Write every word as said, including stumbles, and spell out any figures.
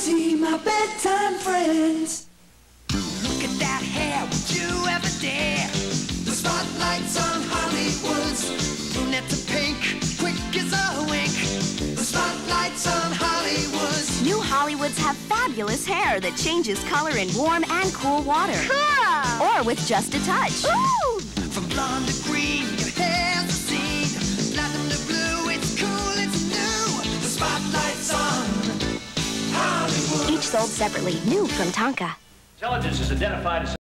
see my bedtime friends. Look at that hair, would you ever dare? The spotlight's on Hollywood's. Brunette to pink, quick as a wink. The spotlight's on Hollywood's. New Hollywoods have fabulous hair that changes color in warm and cool water. Cool! Or with just a touch. Ooh! From blonde to green, your hair's a scene. Platinum to blue, it's cool, it's new. The spotlight's on Hollywood. Each sold separately. New from Tonka. Intelligence is identified as